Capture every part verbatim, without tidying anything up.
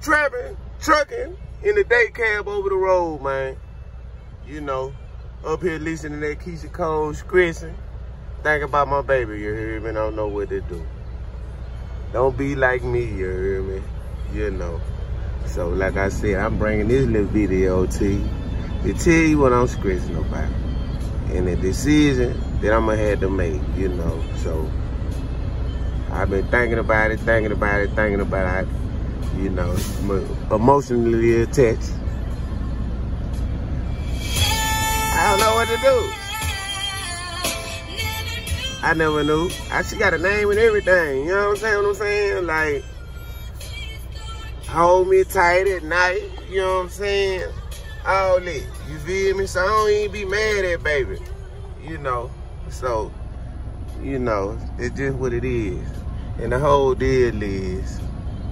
trapping, trucking in the day cab over the road, man. You know, up here listening to that Keyshia Cole screeching. Think about my baby, you hear me? I don't know what to do. Don't be like me, you hear me? You know. So, like I said, I'm bringing this little video to you to tell you what I'm screeching about. And the decision that I'm going to have to make, you know. So, I've been thinking about it, thinking about it, thinking about it. You know, emotionally attached. I don't know what to do. I never knew. I she got a name and everything. You know what I'm saying? What I'm saying? Like, hold me tight at night. You know what I'm saying? All that. You feel me? So I don't even be mad at baby. You know. So, you know, it's just what it is. And the whole deal is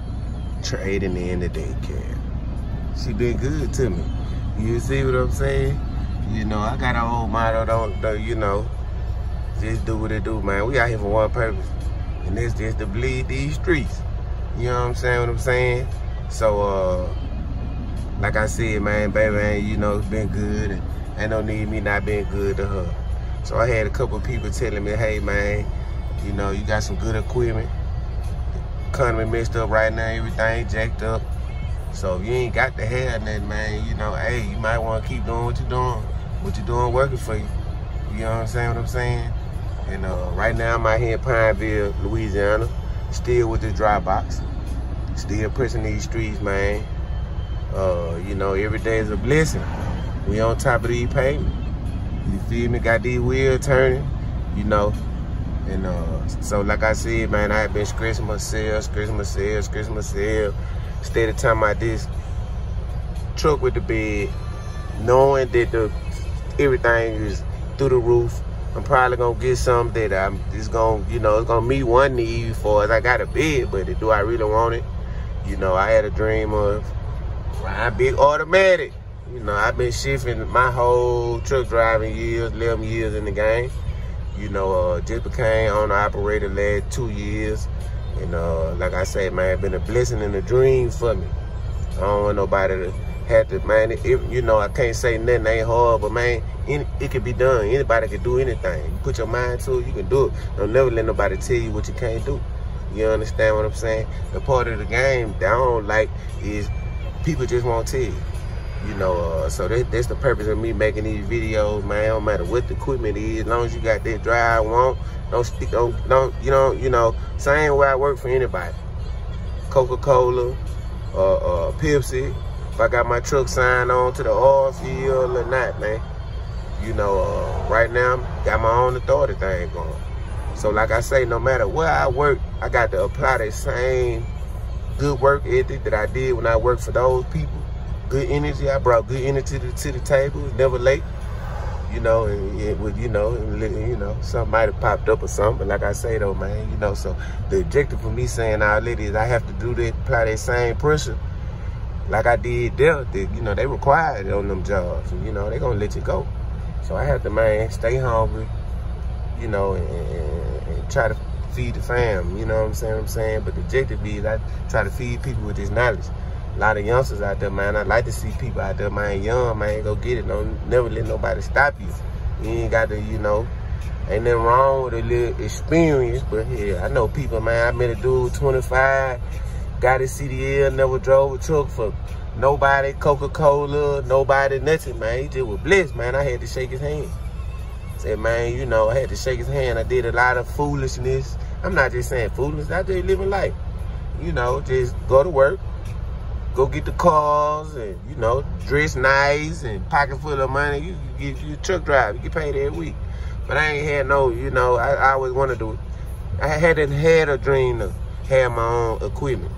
trading in the daycare. She been good to me. You see what I'm saying? You know, I got an old motto, don't, don't, you know, just do what it do, man. We out here for one purpose, and that's just to bleed these streets. You know what I'm saying, what I'm saying? So, uh, like I said, man, baby, ain't, you know, it's been good, and ain't no need me not being good to her. So I had a couple of people telling me, hey, man, you know, you got some good equipment. Economy messed up right now, everything jacked up. So if you ain't got to have nothing, man, you know, hey, you might want to keep doing what you're doing. What you're doing working for you. You know what I'm saying, what I'm saying? And uh, right now I'm out here in Pineville, Louisiana, still with the dry box. Still pressing these streets, man. Uh, you know, every day is a blessing. We on top of these payments. You feel me? Got these wheels turning, you know. And uh, so, like I said, man, I have been scratching myself, scratching myself, scratching myself. Steady talking about this truck with the bed, knowing that the everything is through the roof. I'm probably gonna get something that I'm just gonna, you know, it's gonna meet one need for us. I got a bed, but do I really want it? You know, I had a dream of riding big automatic. You know, I've been shifting my whole truck driving years, eleven years in the game. You know, uh, just became owner operator last two years. And uh, like I say, man, it's been a blessing and a dream for me. I don't want nobody to have to, man, it, you know, I can't say nothing ain't hard, but man, any, it can be done. Anybody can do anything. You put your mind to it, you can do it. Don't never let nobody tell you what you can't do. You understand what I'm saying? The part of the game that I don't like is people just won't tell you. You know, uh, so that, that's the purpose of me making these videos, man. It don't matter what the equipment is, as long as you got that drive, want, don't stick, don't, don't, you know, you know, same way I work for anybody. Coca-Cola, uh, uh, Pepsi. If I got my truck signed on to the oil field or not, man. You know, uh, right now, got my own authority thing going. So like I say, no matter where I work, I got to apply that same good work ethic that I did when I worked for those people. Good energy, I brought good energy to, to the table, never late. You know, and it would, you know, and, you know, something might have popped up or something, but like I say though, man, you know, so the objective for me saying all that is I have to do that, apply that same pressure like I did there, that, you know, they required it on them jobs, and, you know, they gonna let you go. So I have to, man, stay hungry, you know, and, and, and try to feed the fam, you know what I'm saying, what I'm saying? But the objective is I try to feed people with this knowledge. A lot of youngsters out there, man. I like to see people out there, man, young, man, go get it. Don't never let nobody stop you. You ain't got to, you know, ain't nothing wrong with a little experience, but yeah, I know people, man. I met a dude, twenty-five, got his C D L, never drove a truck for nobody, Coca-Cola, nobody, nothing, man. He just was blessed, man. I had to shake his hand. Said, man, you know, I had to shake his hand. I did a lot of foolishness. I'm not just saying foolishness. I just living life. You know, just go to work. Go get the cars and, you know, dress nice and pocket full of money. You, you get you a truck drive. You get paid every week. But I ain't had no, you know, I, I always wanted to, I hadn't had a dream to have my own equipment.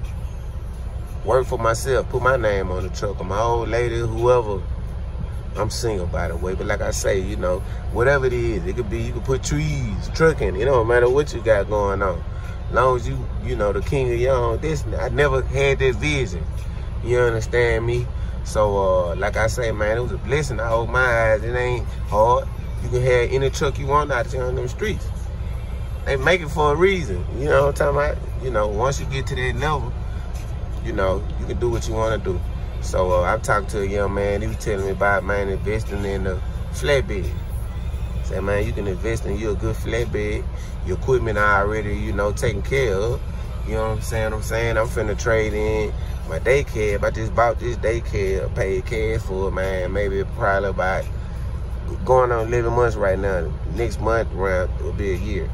Work for myself, put my name on the truck, or my old lady, whoever. I'm single, by the way, but like I say, you know, whatever it is, it could be, you could put trees, trucking, it don't matter what you got going on. As long as you, you know, the king of your own destiny. I never had that vision. You understand me? So, uh, like I say, man, it was a blessing. I hold my eyes. It ain't hard. You can have any truck you want out there on them streets. They make it for a reason. You know what I'm talking about? You know, once you get to that level, you know, you can do what you want to do. So uh, I talked to a young man. He was telling me about, man, investing in the flatbed. Say, man, you can invest in you a good flatbed. Your equipment already, you know, taken care of. You know what I'm saying? I'm saying I'm finna trade in my daycare. I just bought this daycare, paid cash for it, man. Maybe probably about going on eleven months right now. Next month around will be a year.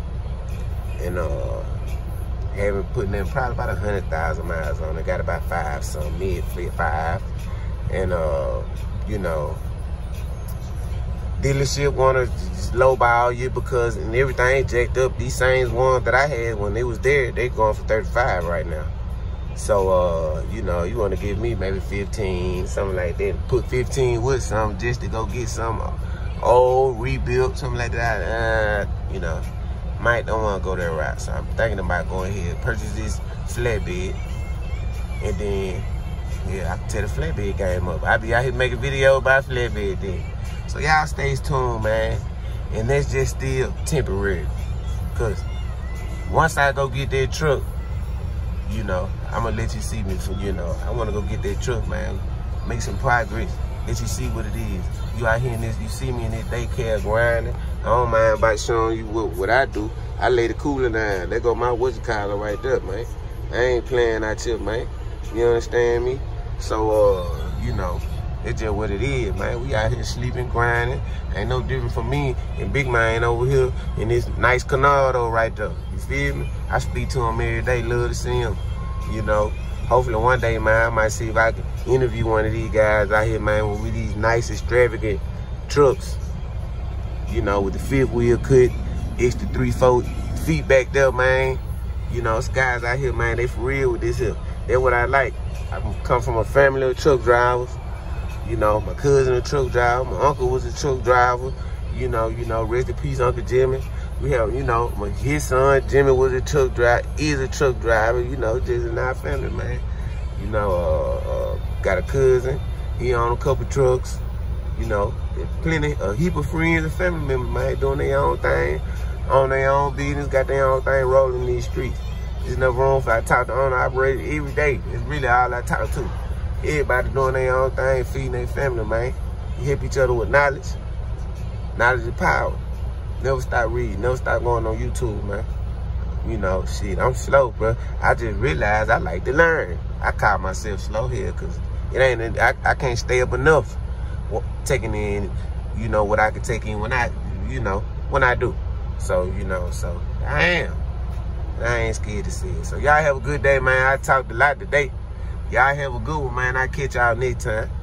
And uh, having putting in probably about a hundred thousand miles on it. Got about five, some mid fleet five, and uh, you know, dealership wanna just lowball you because and everything jacked up. These same ones that I had when they was there, they going for thirty-five right now. So uh, you know, you wanna give me maybe fifteen, something like that. Put fifteen with some just to go get some old rebuilt, something like that. Uh, you know. Might don't want to go that route, so I'm thinking about going ahead and purchase this flatbed, and then yeah, I can tear the flatbed game up. I'll be out here making video about flatbed then. So y'all stay tuned, man, and that's just still temporary, cause once I go get that truck, you know, I'm gonna let you see me. For you know, I want to go get that truck, man, make some progress, let you see what it is. You out here in this, you see me in this daycare grinding. I don't mind about showing you what, what I do. I lay the cooler down. There go my what's collar right there, man. I ain't playing out here, man. You understand me? So, uh, you know, it's just what it is, man. We out here sleeping, grinding. Ain't no different from me and Big Man over here in this nice Canardo right there. You feel me? I speak to him every day. Love to see him, you know. Hopefully one day, man, I might see if I can interview one of these guys out here, man, with these nice, extravagant trucks. You know, with the fifth wheel cut, extra three, four feet back there, man. You know, it's guys out here, man, they for real with this here. That's what I like. I come from a family of truck drivers. You know, my cousin a truck driver, my uncle was a truck driver. You know, you know, rest in peace, Uncle Jimmy. We have, you know, my, his son, Jimmy, was a truck driver, is a truck driver, you know, just in our family, man. You know, uh, uh, got a cousin, he own a couple trucks, you know, plenty, a heap of friends and family members, man, doing their own thing, on their own business, got their own thing rolling in these streets. There's no room for I talk to owner operators every day. It's really all I talk to. Everybody doing their own thing, feeding their family, man. You help each other with knowledge. Knowledge is power. Never stop reading. Never stop going on YouTube, man. You know, shit, I'm slow, bro. I just realized I like to learn. I call myself slow here because it ain't, I, I can't stay up enough taking in, you know, what I can take in when I, you know, when I do. So, you know, so I am. I ain't scared to see it. So y'all have a good day, man. I talked a lot today. Y'all have a good one, man. I'll catch y'all next time.